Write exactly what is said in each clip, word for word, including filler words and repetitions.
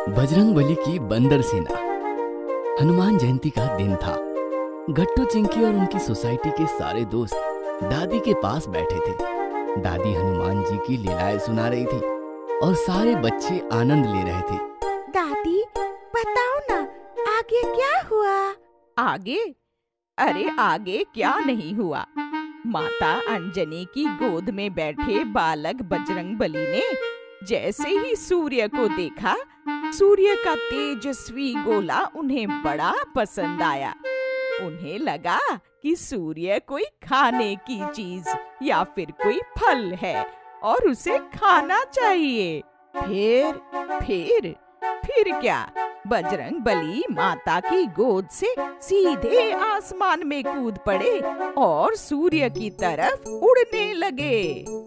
बजरंगबली की बंदर सेना। हनुमान जयंती का दिन था। गट्टू चिंकी और उनकी सोसाइटी के सारे दोस्त दादी के पास बैठे थे। दादी हनुमान जी की लीलाएं सुना रही थी और सारे बच्चे आनंद ले रहे थे। दादी बताओ ना, आगे क्या हुआ? आगे? अरे आगे क्या नहीं हुआ। माता अंजनी की गोद में बैठे बालक बजरंगबली ने जैसे ही सूर्य को देखा, सूर्य का तेजस्वी गोला उन्हें बड़ा पसंद आया। उन्हें लगा कि सूर्य कोई खाने की चीज या फिर कोई फल है और उसे खाना चाहिए। फिर फिर फिर क्या, बजरंगबली माता की गोद से सीधे आसमान में कूद पड़े और सूर्य की तरफ उड़ने लगे।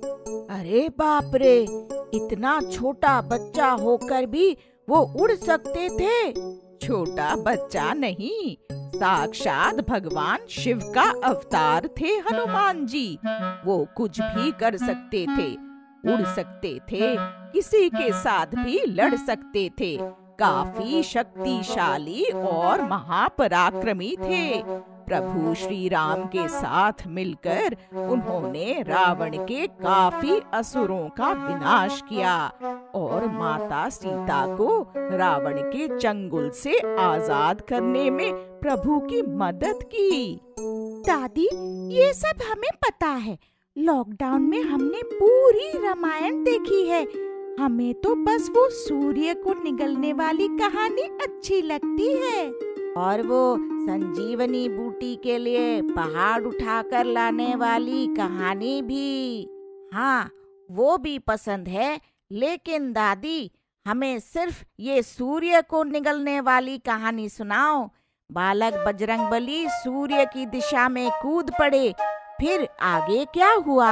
अरे बाप रे, इतना छोटा बच्चा होकर भी वो उड़ सकते थे? छोटा बच्चा नहीं, साक्षात भगवान शिव का अवतार थे हनुमान जी। वो कुछ भी कर सकते थे, उड़ सकते थे, किसी के साथ भी लड़ सकते थे। काफी शक्तिशाली और महापराक्रमी थे। प्रभु श्री राम के साथ मिलकर उन्होंने रावण के काफी असुरों का विनाश किया और माता सीता को रावण के चंगुल से आजाद करने में प्रभु की मदद की। दादी ये सब हमें पता है। लॉकडाउन में हमने पूरी रामायण देखी है। हमें तो बस वो सूर्य को निगलने वाली कहानी अच्छी लगती है और वो संजीवनी बूटी के लिए पहाड़ उठाकर लाने वाली कहानी भी। हाँ, वो भी पसंद है। लेकिन दादी, हमें सिर्फ ये सूर्य को निगलने वाली कहानी सुनाओ। बालक बजरंगबली सूर्य की दिशा में कूद पड़े, फिर आगे क्या हुआ?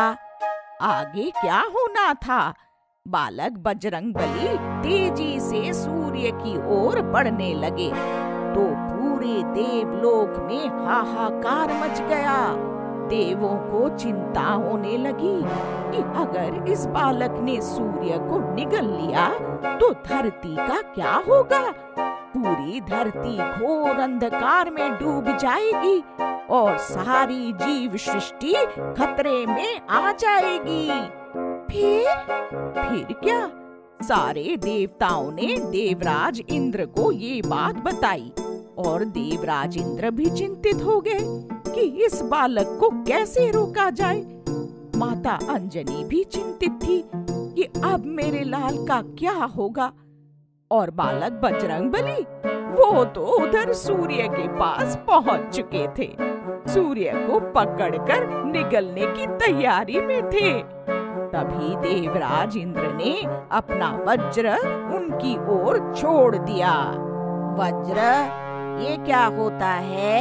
आगे क्या होना था? बालक बजरंगबली तेजी से सूर्य की ओर बढ़ने लगे तो पूरे देवलोक में हाहाकार मच गया। देवों को चिंता होने लगी कि अगर इस बालक ने सूर्य को निगल लिया तो धरती का क्या होगा। पूरी धरती घोर अंधकार में डूब जाएगी और सारी जीव सृष्टि खतरे में आ जाएगी। फिर फिर क्या, सारे देवताओं ने देवराज इंद्र को ये बात बताई और देवराज इंद्र भी चिंतित हो गए कि इस बालक को कैसे रोका जाए। माता अंजनी भी चिंतित थी कि अब मेरे लाल का क्या होगा। और बालक बजरंगबली, वो तो उधर सूर्य के पास पहुंच चुके थे। सूर्य को पकड़कर निगलने की तैयारी में थे। तभी देवराज इंद्र ने अपना वज्र उनकी ओर छोड़ दिया। वज्र, ये क्या होता है?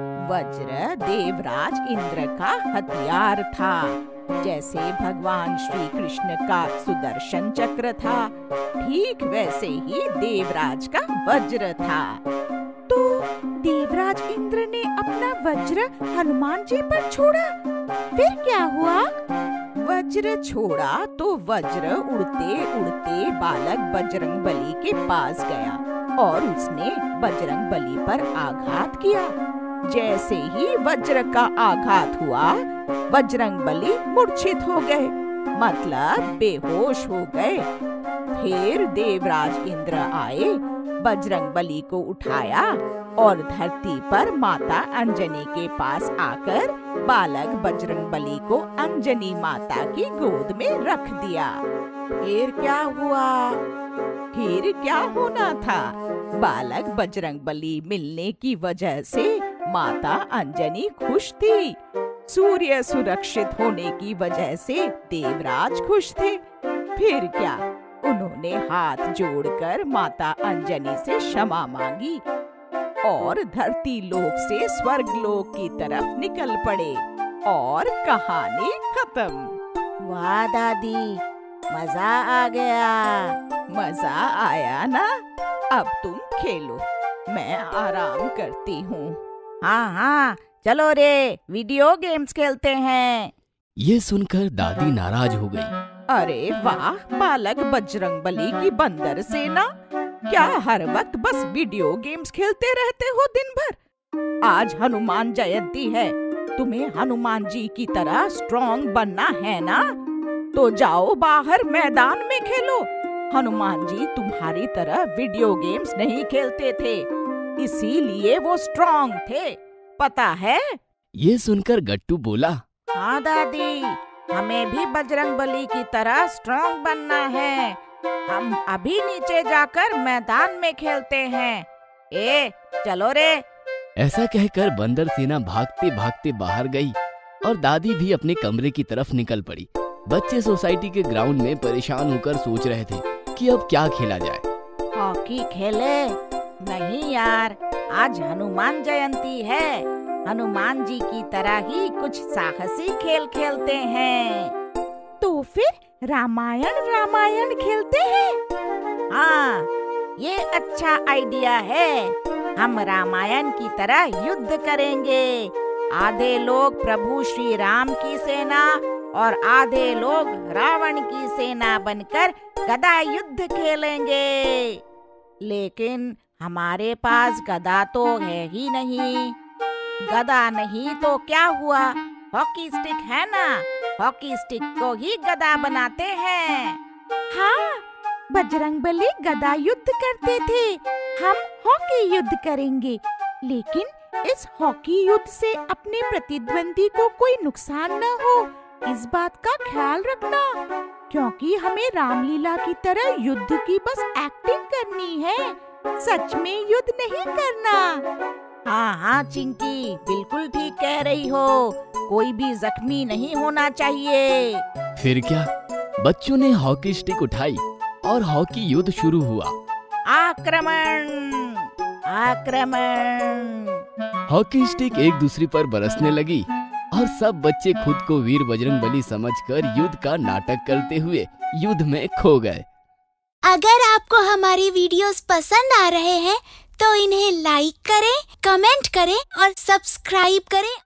वज्र देवराज इंद्र का हथियार था। जैसे भगवान श्री कृष्ण का सुदर्शन चक्र था, ठीक वैसे ही देवराज का वज्र था। तो देवराज इंद्र ने अपना वज्र हनुमान जी पर छोड़ा, फिर क्या हुआ? वज्र छोड़ा तो वज्र उड़ते उड़ते बालक बजरंगबली के पास गया और उसने बजरंगबली पर आघात किया। जैसे ही वज्र का आघात हुआ, बजरंगबली मूर्छित हो गए, मतलब बेहोश हो गए। फिर देवराज इंद्र आए, बजरंगबली को उठाया और धरती पर माता अंजनी के पास आकर बालक बजरंगबली को अंजनी माता की गोद में रख दिया। फिर क्या हुआ? फिर क्या होना था? बालक बजरंगबली मिलने की वजह से माता अंजनी खुश थी। सूर्य सुरक्षित होने की वजह से देवराज खुश थे। फिर क्या, उन्होंने हाथ जोड़कर माता अंजनी से क्षमा मांगी और धरती लोक से स्वर्ग लोक की तरफ निकल पड़े और कहानी खत्म। वाह दादी, मजा आ गया। मजा आया ना? अब तुम खेलो, मैं आराम करती हूँ। हाँ हाँ, चलो रे, वीडियो गेम्स खेलते हैं। ये सुनकर दादी नाराज हो गई। अरे वाह, बालक बजरंगबली की बंदर सेना, क्या हर वक्त बस वीडियो गेम्स खेलते रहते हो दिन भर? आज हनुमान जयंती है, तुम्हें हनुमान जी की तरह स्ट्रॉन्ग बनना है ना? तो जाओ बाहर मैदान में खेलो। हनुमान जी तुम्हारी तरह वीडियो गेम्स नहीं खेलते थे, इसीलिए वो स्ट्रॉन्ग थे, पता है? ये सुनकर गट्टू बोला, हाँ दादी, हमें भी बजरंगबली की तरह स्ट्रॉन्ग बनना है। हम अभी नीचे जाकर मैदान में खेलते हैं। ए, चलो रे। ऐसा कहकर बंदर सेना भागते भागते बाहर गई और दादी भी अपने कमरे की तरफ निकल पड़ी। बच्चे सोसाइटी के ग्राउंड में परेशान होकर सोच रहे थे कि अब क्या खेला जाए। हॉकी खेले? नहीं यार, आज हनुमान जयंती है। हनुमान जी की तरह ही कुछ साहसी खेल खेलते हैं। तो फिर रामायण रामायण खेलते हैं। हाँ, ये अच्छा आइडिया है। हम रामायण की तरह युद्ध करेंगे। आधे लोग प्रभु श्री राम की सेना और आधे लोग रावण की सेना बनकर गदा युद्ध खेलेंगे। लेकिन हमारे पास गदा तो है ही नहीं। गदा नहीं तो क्या हुआ, हॉकी स्टिक है ना? हॉकी स्टिक को ही गदा बनाते हैं। हाँ, बजरंगबली गदा युद्ध करते थे, हम हॉकी युद्ध करेंगे। लेकिन इस हॉकी युद्ध से अपने प्रतिद्वंदी को कोई नुकसान न हो, इस बात का ख्याल रखना, क्योंकि हमें रामलीला की तरह युद्ध की बस एक्टिंग करनी है, सच में युद्ध नहीं करना। हाँ हाँ चिंकी, बिल्कुल ठीक कह रही हो। कोई भी जख्मी नहीं होना चाहिए। फिर क्या, बच्चों ने हॉकी स्टिक उठाई और हॉकी युद्ध शुरू हुआ। आक्रमण आक्रमण। हॉकी स्टिक एक दूसरे पर बरसने लगी और सब बच्चे खुद को वीर बजरंगबली समझकर युद्ध का नाटक करते हुए युद्ध में खो गए। अगर आपको हमारी वीडियोस पसंद आ रहे हैं तो इन्हें लाइक करें, कमेंट करें और सब्सक्राइब करें।